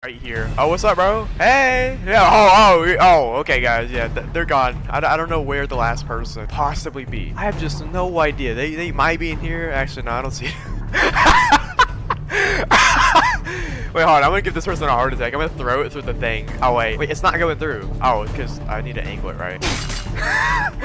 Right here. Oh, what's up, bro? Hey. Yeah. Okay, guys. Yeah, they're gone. I don't know where the last person possibly be. I have just no idea. They might be in here. Actually, no, I don't see. Wait, hold on. I'm gonna give this person a heart attack. I'm gonna throw it through the thing. Oh, wait, it's not going through. Oh, because I need to angle it right.